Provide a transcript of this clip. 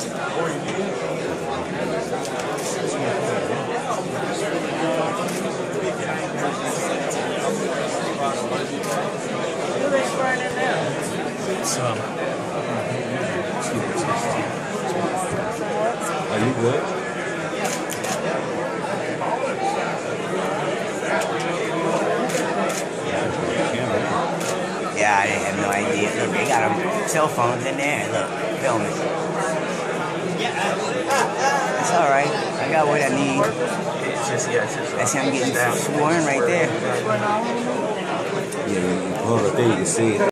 Are you good? Yeah, I have no idea. Look, they got them cell phones in there. Look, film it. It's all right. I got what I need. That's him getting sworn right there. Yeah, you pull it up there, you can see it.